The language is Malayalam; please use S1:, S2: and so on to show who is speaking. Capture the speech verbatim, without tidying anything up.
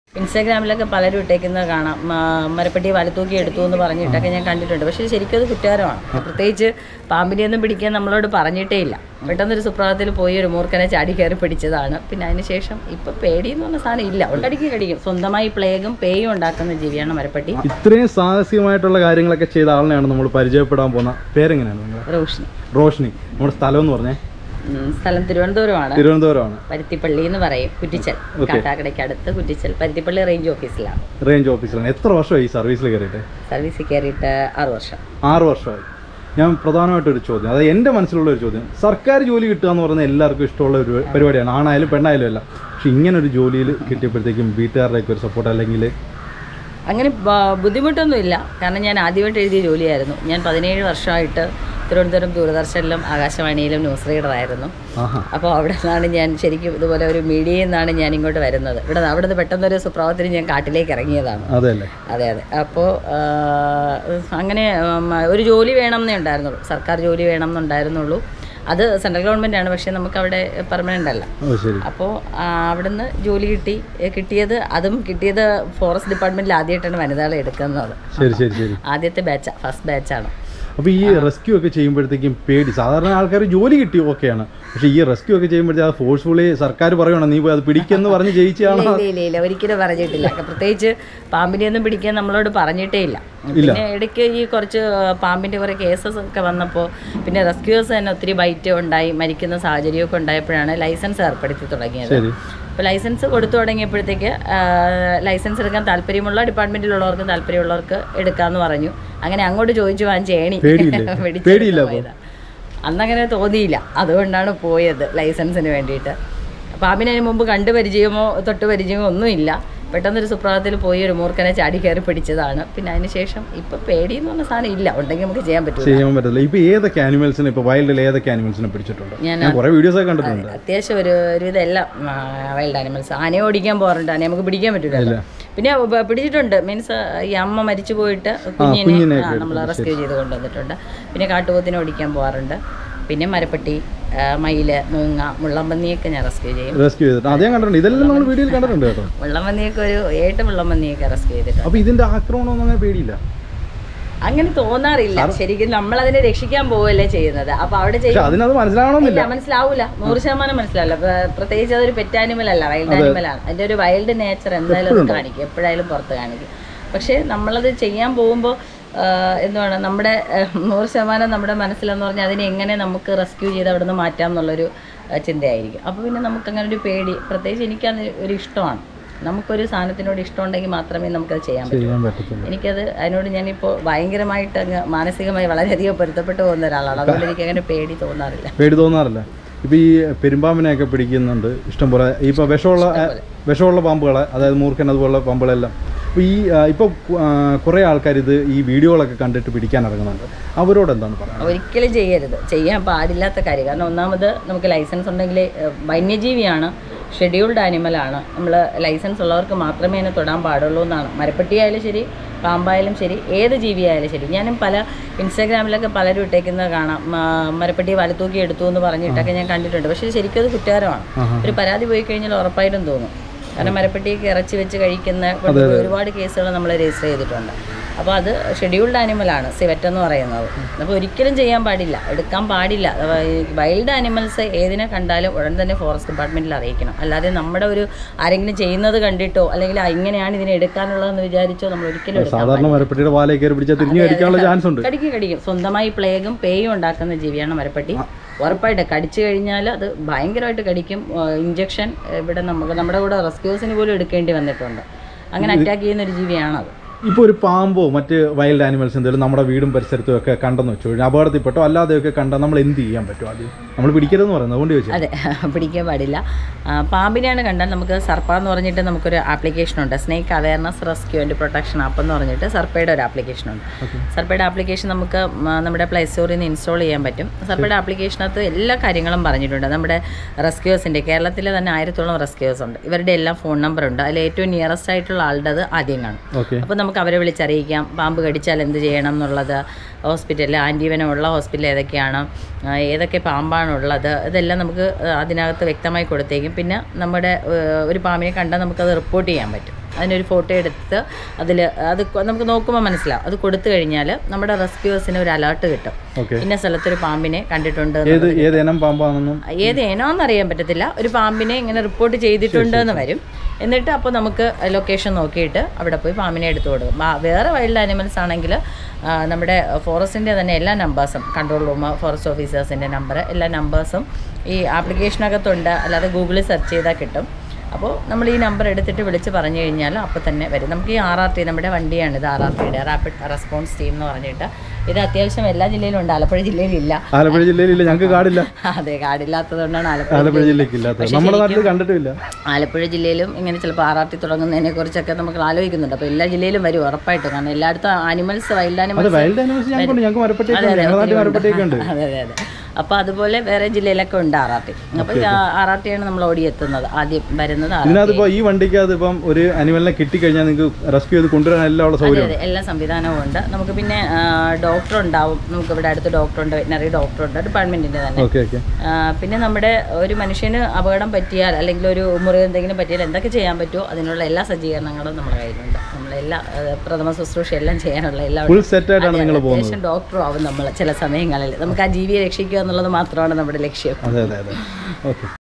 S1: ഇൻസ്റ്റാഗ്രാമിലൊക്കെ പലരും ഇട്ടേക്കുന്നത് കാണാം, മരപ്പെട്ടി വലത്തൂക്കി എടുത്തു എന്ന് പറഞ്ഞിട്ടൊക്കെ ഞാൻ കണ്ടിട്ടുണ്ട്. പക്ഷേ ശരിക്കും അത് കുറ്റകരമാണ്. പ്രത്യേകിച്ച് പാമ്പിനെയൊന്നും പിടിക്കാൻ നമ്മളോട് പറഞ്ഞിട്ടേ ഇല്ല. പെട്ടെന്നൊരു സുപ്രഭാതത്തിൽ പോയി ഒരു മൂർഖനെ ചാടി കയറി പിടിച്ചതാണ്. പിന്നെ അതിനുശേഷം ഇപ്പം പേടി എന്ന് പറഞ്ഞ സാധനം ഇല്ല. കടിക്ക് കടിക്കും. സ്വന്തമായി പ്ലേഗും പേയും ഉണ്ടാക്കുന്ന ജീവിയാണ് മരപ്പെട്ടി.
S2: ഇത്രയും സാഹസികമായിട്ടുള്ള കാര്യങ്ങളൊക്കെ ചെയ്ത ആളിനെയാണ് നമ്മൾ പരിചയപ്പെടാൻ പോകുന്ന. പേരെങ്ങനെയാണ്?
S1: റോഷ്നി.
S2: റോഷ്നി. നമ്മുടെ സ്ഥലം എന്ന് പറഞ്ഞേ?
S1: സ്ഥലം തിരുവനന്തപുരമാണ്.
S2: തിരുവനന്തപുരമാണ്.
S1: പരുത്തിപ്പള്ളി എന്ന് പറയും. കുറ്റിച്ചൽ, കാട്ടാക്കടയ്ക്ക് അടുത്ത് കുറ്റിച്ചൽ പരുത്തിപ്പള്ളി റേഞ്ച് ഓഫീസിലാണ്.
S2: റേഞ്ച് ഓഫീസിലാണ്. എത്ര വർഷമായി ഈ സർവീസിൽ കയറിയിട്ട്?
S1: സർവീസിൽ കയറിയിട്ട് ആറ് വർഷം.
S2: ആറ് വർഷമായി. ഞാൻ പ്രധാനമായിട്ടൊരു ചോദ്യം, അതായത് എൻ്റെ മനസ്സിലുള്ള ഒരു ചോദ്യം, സർക്കാർ ജോലി കിട്ടുക എന്ന് പറയുന്നത് എല്ലാവർക്കും ഇഷ്ടമുള്ള ഒരു പരിപാടിയാണ്, ആണായാലും പെണ്ണായാലും അല്ല. പക്ഷെ ഇങ്ങനൊരു ജോലിയിൽ കിട്ടിയപ്പോഴത്തേക്കും വീട്ടുകാരുടെയൊക്കെ ഒരു സപ്പോർട്ട് അല്ലെങ്കിൽ
S1: അങ്ങനെ ബുദ്ധിമുട്ടൊന്നുമില്ല. കാരണം ഞാൻ ആദ്യമായിട്ട് എഴുതിയ ജോലിയായിരുന്നു. ഞാൻ പതിനേഴ് വർഷമായിട്ട് തിരുവനന്തപുരം ദൂരദർശനിലും ആകാശവാണിയിലും ന്യൂസ് റീഡറായിരുന്നു. അപ്പോൾ അവിടെ നിന്നാണ് ഞാൻ ശരിക്കും ഇതുപോലെ ഒരു മീഡിയയിൽ നിന്നാണ് ഞാൻ ഇങ്ങോട്ട് വരുന്നത്. ഇവിടെ അവിടെ നിന്ന് പെട്ടെന്നൊരു സുപ്രഭാതത്തിന് ഞാൻ കാട്ടിലേക്ക് ഇറങ്ങിയതാണ്. അതെ അതെ. അപ്പോൾ അങ്ങനെ ഒരു ജോലി വേണം എന്നേ ഉണ്ടായിരുന്നുള്ളൂ, സർക്കാർ ജോലി വേണം എന്നുണ്ടായിരുന്നുള്ളൂ. അത് സെൻട്രൽ ഗവൺമെൻറ് ആണ്, പക്ഷേ നമുക്കവിടെ പെർമനൻ്റ് അല്ല. അപ്പോൾ അവിടുന്ന് ജോലി കിട്ടി. കിട്ടിയത് അതും കിട്ടിയത് ഫോറസ്റ്റ് ഡിപ്പാർട്ട്മെൻറ്റിൽ ആദ്യമായിട്ടാണ് വനിതകളെ എടുക്കുന്നത്. ആദ്യത്തെ ബാച്ചാണ്, ഫസ്റ്റ് ബാച്ചാണ്.
S2: അപ്പോൾ ഈ റെസ്ക്യൂ ഒക്കെ ചെയ്യുമ്പോഴത്തേക്കും പേടി, സാധാരണ ആൾക്കാർ ജോലി കിട്ടി ഓക്കെയാണ്, പക്ഷേ ഈ റെസ്ക്യൂ ഒക്കെ ചെയ്യുമ്പോഴത്തേക്ക് അത് ഫോഴ്സ്ഫുള്ളി സർക്കാർ പറയുകയാണോ നീ പോയി അത് പിടിക്കുമെന്ന് പറഞ്ഞ് ജയിച്ചാണോ?
S1: ഇല്ല ഇല്ല, ഒരിക്കലും പറഞ്ഞിട്ടില്ല. പ്രത്യേകിച്ച് പാമ്പിനെയൊന്നും പിടിക്കാൻ നമ്മളോട് പറഞ്ഞിട്ടേ ഇല്ല. പിന്നെ ഇടയ്ക്ക് ഈ കുറച്ച് പാമ്പിൻ്റെ കുറേ കേസസ് ഒക്കെ വന്നപ്പോൾ പിന്നെ റെസ്ക്യൂസ് തന്നെ ഒത്തിരി ബൈറ്റ് ഉണ്ടായി മരിക്കുന്ന സാഹചര്യമൊക്കെ ഉണ്ടായപ്പോഴാണ് ലൈസൻസ് ഏർപ്പെടുത്തി തുടങ്ങിയത്. അപ്പോൾ ലൈസൻസ് കൊടുത്തു തുടങ്ങിയപ്പോഴത്തേക്ക് ലൈസൻസ് എടുക്കാൻ താല്പര്യമുള്ള ഡിപ്പാർട്ട്മെൻറ്റിലുള്ളവർക്ക് താല്പര്യമുള്ളവർക്ക് എടുക്കാമെന്ന് പറഞ്ഞു. അങ്ങനെ അങ്ങോട്ട് ചോദിച്ചു വാങ്ങിച്ച് ഏണി പോയതാണ്. അന്നങ്ങനെ തോന്നിയില്ല, അതുകൊണ്ടാണ് പോയത് ലൈസൻസിന് വേണ്ടിയിട്ട്. പാമ്പിന് അതിന് മുമ്പ് കണ്ടു പരിചയമോ തൊട്ട് പരിചയമോ ഒന്നുമില്ല. പെട്ടെന്നൊരു സുപ്രഭാതത്തിൽ പോയി ഒരു മൂർഖനെ ചാടി കയറി പിടിച്ചതാണ്. പിന്നെ അതിനുശേഷം ഇപ്പം പേടി എന്ന് പറഞ്ഞ സാധനം ഇല്ല, ഉണ്ടെങ്കിൽ നമുക്ക് ചെയ്യാൻ പറ്റും. ചെയ്യാൻ പറ്റില്ല. ഇപ്പോൾ ഏതൊക്കെ ആനിമൽസിനെ, ഇപ്പോൾ വൈൽഡിൽ ഏതൊക്കെ ആനിമൽസിനെ പിടിച്ചിട്ടുണ്ട്? ഞാൻ കുറേ വീഡിയോസ് ഒക്കെ കണ്ടിട്ടുണ്ട്. അത്യാവശ്യം ഒരു ഒരുവിധം എല്ലാം വൈൽഡ് ആനിമൽസ്. ആനയെ ഓടിക്കാൻ പോകാറുണ്ട്, ആനയെ നമുക്ക് പിടിക്കാൻ പറ്റില്ല. പിന്നെ പിടിച്ചിട്ടുണ്ട്, മീൻസ് ഈ അമ്മ മരിച്ചു പോയിട്ട് കുഞ്ഞിനെ നമ്മൾ റെസ്ക്യൂ ചെയ്ത് കൊണ്ടുവന്നിട്ടുണ്ട്. പിന്നെ കാട്ടുപോത്തിനെ ഓടിക്കാൻ പോകാറുണ്ട്. പിന്നെ മരപ്പെട്ടി, മയില്, മൂങ്ങ, മുള്ളംപന്നിയൊക്കെ ഞാൻ റെസ്ക്യൂ ചെയ്യും. റെസ്ക്യൂ ചെയ്തിട്ട് അതേ കണ്ടിട്ടുണ്ട്, ഇതെല്ലാം നമ്മൾ വീഡിയോയിൽ കണ്ടിട്ടുണ്ട് കേട്ടോ. മുള്ളംപന്നിയൊക്കെ ഒരു ഏട്ട് മുള്ളംപന്നിയൊക്കെ റെസ്ക്യൂ ചെയ്തിട്ടുണ്ട്. അപ്പോൾ ഇതിന്റെ ആക്രമണമൊന്നും അങ്ങനെ പേടിയില്ല? അങ്ങനെ തോന്നാറില്ല. ശരിക്കും നമ്മൾ അതിനെ രക്ഷിക്കാൻ പോവല്ലേ ചെയ്യുന്നത്. അപ്പൊ അവിടെ അതിനത് മനസ്സിലാവണമെന്നില്ല, മനസ്സിലാവൂല, നൂറ് ശതമാനം മനസ്സിലാവില്ല. പ്രത്യേകിച്ച് അതൊരു പെറ്റ് ആനിമൽ അല്ല, വൈൽഡ് ആനിമലാണ്. അതിന്റെ ഒരു വൈൽഡ് നേച്ചർ എന്തായാലും അത് കാണിക്കും, എപ്പോഴായാലും പുറത്ത് കാണിക്കും. പക്ഷെ നമ്മളത് ചെയ്യാൻ പോകുമ്പോൾ എന്താണ് നമ്മുടെ നൂറ് ശതമാനം നമ്മുടെ മനസ്സിലെന്ന് പറഞ്ഞാൽ അതിനെ എങ്ങനെ നമുക്ക് റെസ്ക്യൂ ചെയ്ത് അവിടെ നിന്ന് മാറ്റാം എന്നുള്ളൊരു ചിന്തയായിരിക്കും. അപ്പോൾ പിന്നെ നമുക്കങ്ങനെ ഒരു പേടി, പ്രത്യേകിച്ച് എനിക്കത് ഒരു ഇഷ്ടമാണ്. നമുക്കൊരു സാധനത്തിനോട് ഇഷ്ടമുണ്ടെങ്കിൽ മാത്രമേ നമുക്കത് ചെയ്യാൻ പറ്റൂ. എനിക്കത് അതിനോട് ഞാനിപ്പോൾ ഭയങ്കരമായിട്ട് അങ്ങ് മാനസികമായി വളരെയധികം പൊരുത്തപ്പെട്ട് പോകുന്ന ഒരാളാണ്. അതുകൊണ്ട് എനിക്ക് അങ്ങനെ പേടി തോന്നാറില്ല. പേടി തോന്നാറില്ല. ഇപ്പോൾ ഈ പെരുമ്പാമ്പിനെയൊക്കെ പിടിക്കുന്നുണ്ട് ഇഷ്ടംപോലെ. ഇപ്പോൾ വിഷമുള്ള വിഷമുള്ള പാമ്പുകളെ, അതായത് മൂർഖൻ അതുപോലുള്ള പാമ്പുകളെല്ലാം അപ്പോൾ ഈ ഇപ്പോൾ കുറേ ആൾക്കാർ ഇത് ഈ വീഡിയോകളൊക്കെ കണ്ടിട്ട് പിടിക്കാൻ ഇറങ്ങുന്നുണ്ട്. അവരോട് എന്താണ് പറയുന്നത്? ഒരിക്കലും ചെയ്യരുത്, ചെയ്യാൻ പാടില്ലാത്ത കാര്യം. കാരണം ഒന്നാമത് നമുക്ക് ലൈസൻസ് ഉണ്ടെങ്കിൽ വന്യജീവിയാണ്, ഷെഡ്യൂൾഡ് ആനിമലാണ്. നമ്മൾ ലൈസൻസ് ഉള്ളവർക്ക് മാത്രമേ അതിനെ തൊടാൻ പാടുള്ളൂ എന്നാണ്. മരപ്പെട്ടിയായാലും ശരി, പാമ്പായാലും ശരി, ഏത് ജീവിയായാലും ശരി. ഞാനും പല ഇൻസ്റ്റാഗ്രാമിലൊക്കെ പലരും ഇട്ടേക്കുന്നത് കാണാം, മരപ്പെട്ടി വലത്തൂക്കി എടുത്തു എന്ന് പറഞ്ഞിട്ടൊക്കെ ഞാൻ കണ്ടിട്ടുണ്ട്. പക്ഷേ ശരിക്കും അത് കുറ്റകരമാണ്. ഒരു പരാതി പോയി കഴിഞ്ഞാൽ ഉറപ്പായിട്ടും തോന്നും. കാരണം മരപ്പെട്ടിയൊക്കെ ഇറച്ചി വെച്ച് കഴിക്കുന്ന ഒരുപാട് കേസുകൾ നമ്മൾ രജിസ്റ്റർ ചെയ്തിട്ടുണ്ട്. അപ്പോൾ അത് ഷെഡ്യൂൾഡ് ആനിമലാണ് സിവറ്റ് എന്ന് പറയുന്നത്. അപ്പോൾ ഒരിക്കലും ചെയ്യാൻ പാടില്ല, എടുക്കാൻ പാടില്ല. വൈൽഡ് ആനിമൽസ് ഏതിനെ കണ്ടാലും ഉടൻ തന്നെ ഫോറസ്റ്റ് ഡിപ്പാർട്ട്മെൻറ്റിൽ അറിയിക്കണം. അല്ലാതെ നമ്മുടെ ഒരു ആരെങ്കിലും ചെയ്യുന്നത് കണ്ടിട്ടോ അല്ലെങ്കിൽ ഇങ്ങനെയാണ് ഇതിനെ എടുക്കാനുള്ളതെന്ന് വിചാരിച്ചോ നമ്മൾ ഒരിക്കലും കടിക്കും കടിക്കും. സ്വന്തമായി പ്ലേഗും പേയും ഉണ്ടാക്കുന്ന ജീവിയാണ് മരപ്പെട്ടി. ഉറപ്പായിട്ട് കടിച്ചു കഴിഞ്ഞാൽ അത് ഭയങ്കരമായിട്ട് കടിക്കും. ഇഞ്ചക്ഷൻ ഇവിടെ നമുക്ക് നമ്മുടെ കൂടെ റെസ്ക്യൂസിന് പോലും എടുക്കേണ്ടി വന്നിട്ടുണ്ട്. അങ്ങനെ അറ്റാക്ക് ചെയ്യുന്ന ഒരു ജീവിയാണത്. ഇപ്പോൾ ഒരു പാമ്പോ മറ്റ് വൈൽഡ് ആനിമൽസ് എന്തെങ്കിലും നമ്മുടെ വീടും പരിസരത്തും ഒക്കെ കണ്ടെന്ന് വെച്ചു കഴിഞ്ഞാൽ അപകടത്തിൽപ്പെട്ടോ അല്ലാതെയൊക്കെ കണ്ടാൽ നമ്മൾ എന്ത് ചെയ്യാൻ പറ്റും? ആദ്യം നമ്മൾ പിടിക്കരുതെന്ന് പറയുന്നത് അതുകൊണ്ട് ചോദിച്ചു. അതെ, പിടിക്കാൻ പാടില്ല. പാമ്പിനെയാണ് കണ്ടാൽ നമുക്ക് സർപ്പ എന്ന് പറഞ്ഞിട്ട് നമുക്കൊരു ആപ്ലിക്കേഷനുണ്ട്, snake awareness rescue and protection app എന്ന് പറഞ്ഞിട്ട് സർപ്പയുടെ ഒരു ആപ്ലിക്കേഷനുണ്ട്. സർപ്പയുടെ ആപ്ലിക്കേഷൻ നമുക്ക് നമ്മുടെ പ്ലേ സ്റ്റോറിൽ നിന്ന് ഇൻസ്റ്റാൾ ചെയ്യാൻ പറ്റും. സർപ്പയുടെ ആപ്ലിക്കേഷനകത്ത് എല്ലാ കാര്യങ്ങളും പറഞ്ഞിട്ടുണ്ട്. നമ്മുടെ റെസ്ക്യൂസിൻ്റെ കേരളത്തിലെ തന്നെ ആയിരത്തോളം റെസ്ക്യൂസ് ഉണ്ട്. ഇവരുടെ എല്ലാം ഫോൺ നമ്പർ ഉണ്ട്. അതിൽ ഏറ്റവും നിയറസ്റ്റ് ആയിട്ടുള്ള ആളുടെ അത് ആദ്യം കാണും. അപ്പോൾ നമുക്ക് അവരെ വിളിച്ചറിയിക്കാം പാമ്പ് കടിച്ചാൽ എന്ത് ചെയ്യണം എന്നുള്ളത്, ഹോസ്പിറ്റലിൽ ആൻറ്റീവനമുള്ള ഹോസ്പിറ്റൽ ഏതൊക്കെയാണ്, ഏതൊക്കെ പാമ്പാണ് പാമ്പാണുള്ളത് ഇതെല്ലാം നമുക്ക് അതിനകത്ത് വ്യക്തമായി കൊടുത്തേക്കും. പിന്നെ നമ്മുടെ ഒരു പാമ്പിനെ കണ്ടാൽ നമുക്കത് റിപ്പോർട്ട് ചെയ്യാൻ പറ്റും. അതിനൊരു ഫോട്ടോ എടുത്ത് അതിൽ അത് നമുക്ക് നോക്കുമ്പോൾ മനസ്സിലാവും. അത് കൊടുത്തു കഴിഞ്ഞാൽ നമ്മുടെ റെസ്ക്യൂവേഴ്സിന് ഒരു അലേർട്ട് കിട്ടും. ഇന്ന സ്ഥലത്തൊരു പാമ്പിനെ കണ്ടിട്ടുണ്ട്,
S2: ഏത് ഇനം പാമ്പാണെന്നും
S1: ഏത് ഇനമെന്ന് അറിയാൻ പറ്റത്തില്ല. ഒരു പാമ്പിനെ ഇങ്ങനെ റിപ്പോർട്ട് ചെയ്തിട്ടുണ്ട് എന്ന് വരും. എന്നിട്ട് അപ്പോൾ നമുക്ക് ലൊക്കേഷൻ നോക്കിയിട്ട് അവിടെ പോയി പാമ്പിനെ എടുത്തു കൊടുക്കും. വേറെ വൈൽഡ് ആനിമൽസ് ആണെങ്കിൽ നമ്മുടെ ഫോറസ്റ്റിൻ്റെ തന്നെ എല്ലാ നമ്പേഴ്സും, കൺട്രോൾ റൂം, ഫോറസ്റ്റ് ഓഫീസേഴ്സിൻ്റെ നമ്പർ, എല്ലാ നമ്പേഴ്സും ഈ ആപ്ലിക്കേഷനകത്തുണ്ട്. അല്ലാതെ ഗൂഗിളിൽ സെർച്ച് ചെയ്താൽ കിട്ടും. അപ്പോൾ നമ്മൾ ഈ നമ്പർ എടുത്തിട്ട് വിളിച്ച് പറഞ്ഞു കഴിഞ്ഞാൽ അപ്പോൾ തന്നെ വരും. നമുക്ക് ഈ ആർ ആർ ടി നമ്മുടെ വണ്ടിയാണ് ഇത്, ആർ ആർ ടിയുടെ റാപ്പിഡ് റെസ്പോൺസ് ടീം എന്ന് പറഞ്ഞിട്ട്. ഇത് അത്യാവശ്യം എല്ലാ ജില്ലയിലും ഉണ്ട്. ആലപ്പുഴ ജില്ലയിലില്ല.
S2: ആലപ്പുഴ ജില്ലയിലില്ല, ഞങ്ങൾക്ക് കാടില്ല.
S1: അതെ, കാടില്ലാത്തതുകൊണ്ടാണ്
S2: ആലപ്പുഴ ജില്ലയിലേക്ക്. കണ്ടിട്ടില്ല.
S1: ആലപ്പുഴ ജില്ലയിലും ഇങ്ങനെ ചിലപ്പോൾ ആർ ആർ ടി തുടങ്ങുന്നതിനെ കുറിച്ചൊക്കെ നമുക്ക് ആലോചിക്കുന്നുണ്ട്. അപ്പോൾ എല്ലാ ജില്ലയിലും വരും ഉറപ്പായിട്ടും. കാരണം എല്ലായിടത്തും ആനിമൽസ്, വൈൽഡ് ആനിമൽസ്. അതെ അതെ അതെ. അപ്പോൾ അതുപോലെ വേറെ ജില്ലയിലൊക്കെ ഉണ്ട് ആർ ആർ ടി. അപ്പോൾ ഈ ആർ ആർ ടി ആണ് നമ്മൾ ഓടിയെത്തുന്നത്, ആദ്യം വരുന്നത്.
S2: ഇതിനകത്ത് ഈ വണ്ടിക്കകത്ത് ഇപ്പം ഒരു അനിമലിനെ കിട്ടിക്കഴിഞ്ഞാൽ നിങ്ങൾക്ക് റെസ്ക്യൂ ചെയ്ത് കൊണ്ടുവരാൻ എല്ലാ സൗകര്യം,
S1: എല്ലാ സംവിധാനവും ഉണ്ട്. നമുക്ക് പിന്നെ ഡോക്ടർ ഉണ്ടാവും. നമുക്ക് ഇവിടെ അടുത്ത് ഡോക്ടറുണ്ട്, വെറ്റിനറി ഡോക്ടറുണ്ട്, ഡിപ്പാർട്ട്മെന്റിന്റെ തന്നെ. പിന്നെ നമ്മുടെ ഒരു മനുഷ്യന് അപകടം പറ്റിയാൽ അല്ലെങ്കിൽ ഒരു മുറിവ് എന്തെങ്കിലും പറ്റിയാൽ എന്തൊക്കെ ചെയ്യാൻ പറ്റുമോ അതിനുള്ള എല്ലാ സജ്ജീകരണങ്ങളും നമ്മുടെ കയ്യിലുണ്ട്. നമ്മളെല്ലാ പ്രഥമ ശുശ്രൂഷ എല്ലാം ചെയ്യാനുള്ള എല്ലാ അത്യാവശ്യം ഡോക്ടറും ആവും നമ്മൾ ചില സമയങ്ങളിൽ. നമുക്ക് ആ ജീവിയെ രക്ഷിക്കുക എന്നുള്ളത് മാത്രമാണ് നമ്മുടെ ലക്ഷ്യം.
S2: അതെ അതെ അതെ. ഓക്കെ.